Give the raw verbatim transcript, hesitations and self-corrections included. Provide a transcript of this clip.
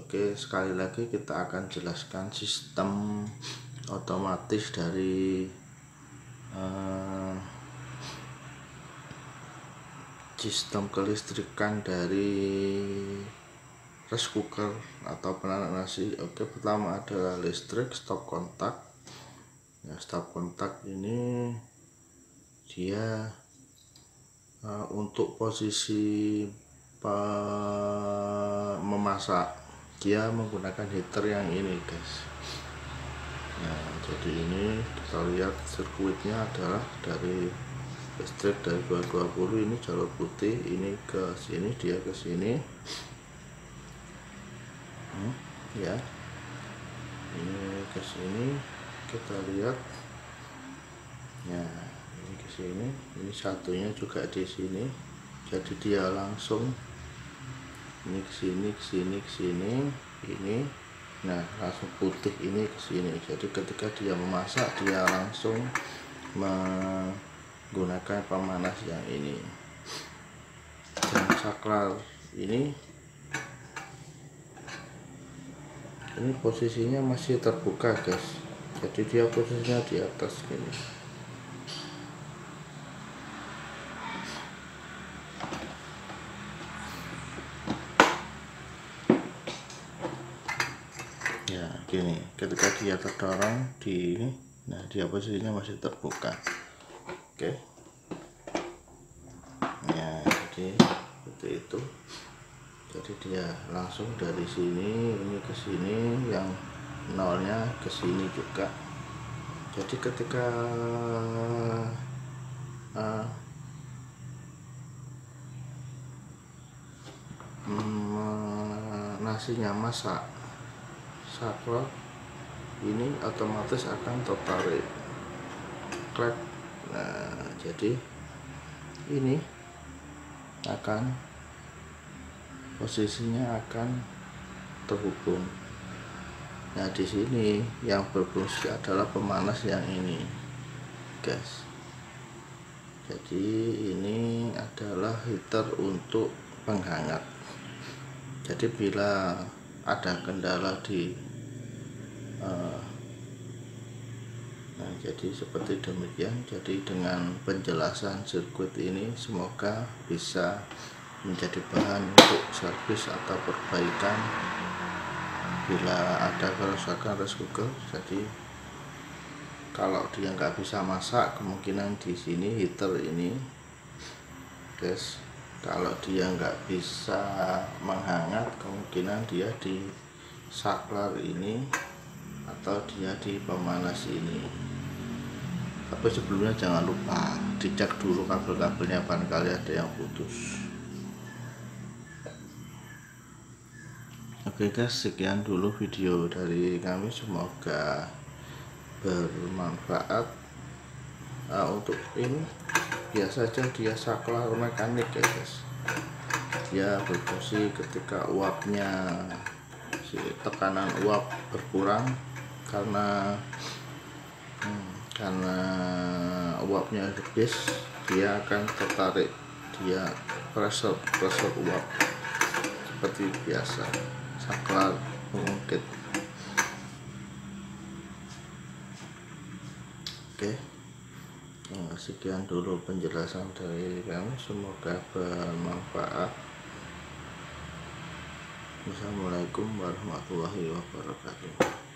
Oke, sekali lagi kita akan jelaskan sistem otomatis dari uh, sistem kelistrikan dari rice cooker atau penanak nasi. Oke, pertama adalah listrik, stop kontak. Nah, stop kontak ini dia uh, untuk posisi memasak, dia menggunakan heater yang ini guys. Nah, jadi ini kita lihat sirkuitnya adalah dari listrik dari dua ratus dua puluh, ini jalur putih, ini ke sini, dia ke sini, hmm, ya ini ke sini, kita lihat ya, ini ke sini, ini satunya juga di sini, jadi dia langsung ini ke sini, ke sini, ke sini, ini, nah langsung putih ini ke sini. Jadi ketika dia memasak, dia langsung menggunakan pemanas yang ini. Dan saklar ini, ini posisinya masih terbuka guys. Jadi dia posisinya di atas gini. Ya gini, ketika dia terdorong di ini, nah dia posisinya masih terbuka. Oke, ya jadi seperti itu. Jadi dia langsung dari sini ini ke sini, yang nolnya ke sini juga. Jadi ketika uh, mm, nasinya masak, saklar ini otomatis akan tertarik klek. Nah, jadi ini akan posisinya akan terhubung. Nah, di sini yang berfungsi adalah pemanas yang ini guys. Jadi ini adalah heater untuk penghangat. Jadi bila ada kendala di uh, nah jadi seperti demikian. Jadi dengan penjelasan sirkuit ini semoga bisa menjadi bahan untuk servis atau perbaikan bila ada kerusakan rice cooker. Jadi kalau dia nggak bisa masak, kemungkinan di sini heater ini guys. Kalau dia nggak bisa menghangat, kemungkinan dia di saklar ini atau dia di pemanas ini. Tapi sebelumnya jangan lupa dicek dulu kabel-kabelnya, barangkali ada yang putus. Oke guys, sekian dulu video dari kami, semoga bermanfaat. Nah, untuk ini biasa saja dia saklar mekanik ya guys. Dia berfungsi ketika uapnya, si tekanan uap berkurang karena hmm, karena uapnya habis, dia akan tertarik, dia pressure pressure uap seperti biasa saklar pengungkit. Oke, nah, sekian dulu penjelasan dari kami, semoga bermanfaat. Assalamualaikum warahmatullahi wabarakatuh.